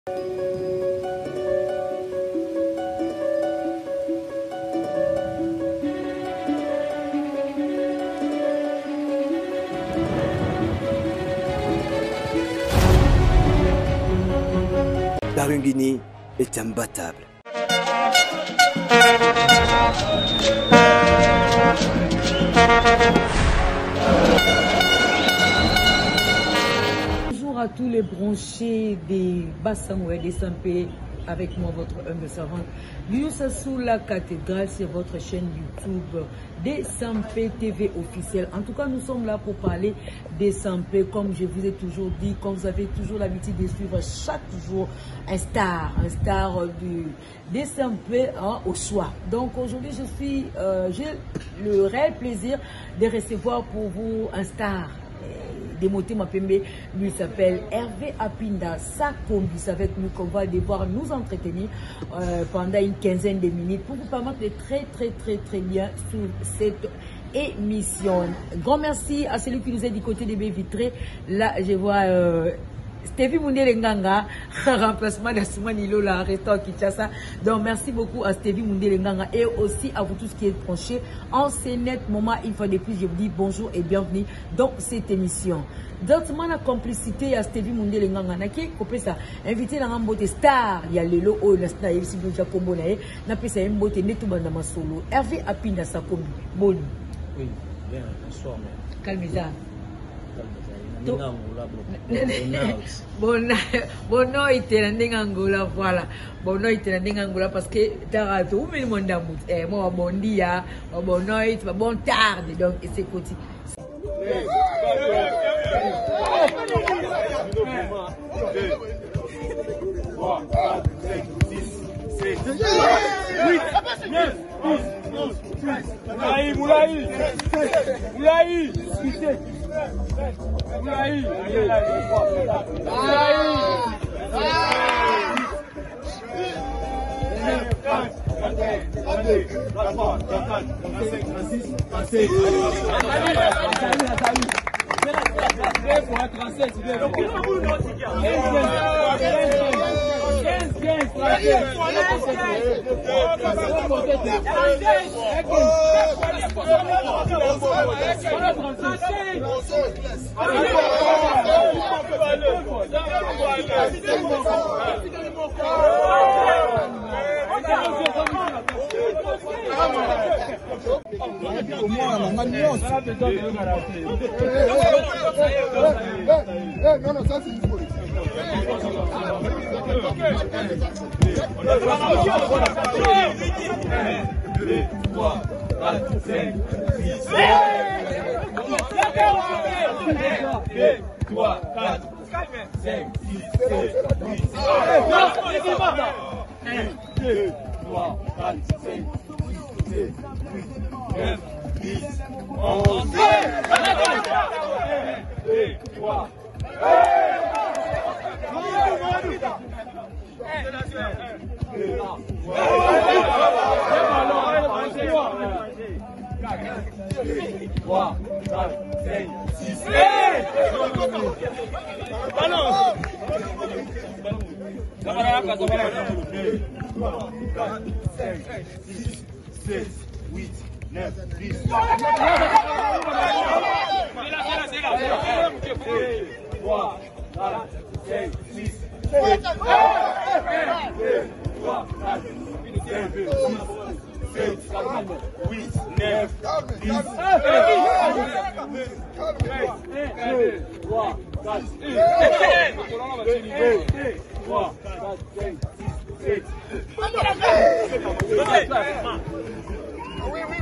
Barungini est imbattable. Bonjour à tous les branchés des Bassamoué, des Sampé, avec moi votre humble servante Youssa sous la cathédrale sur votre chaîne YouTube des Sampé TV officielle. En tout cas, nous sommes là pour parler des Sampé, comme je vous ai toujours dit, comme vous avez toujours l'habitude de suivre chaque jour un star des Sampé au choix. Donc aujourd'hui, j'ai le réel plaisir de recevoir pour vous un star. Démoté Mapembe, lui s'appelle Hervé Apinda. Sa combi, c'est avec nous qu'on va devoir nous entretenir pendant une quinzaine de minutes pour vous permettre de très bien sur cette émission. Grand merci à celui qui nous est du côté des baies vitrées. Là, je vois Stevie Mundele Nganga, remplacement de Soumani Lola, restant Kinshasa. Donc merci beaucoup à Stevie Mundele Nganga et aussi à vous tous qui êtes branchés en ce net moment. Une fois de plus, je vous dis bonjour et bienvenue dans cette émission. Donc, la complicité à Stevie Mundele Nganga, qui est invité dans un bote star, il y a le lot, il y a le star, il y a combo, il y a un bote nettoyé solo. Hervé Apinda sa combi. Bon. Oui, bien, bonsoir. Calme-toi. Bono ite Angola, voilà. Bono ite Angola parce que t'as tout le monde d'amour. Moi bon dia, bono ite bon tard donc c'est côté. Moulaï. Non, ça c'est une faute. Oui.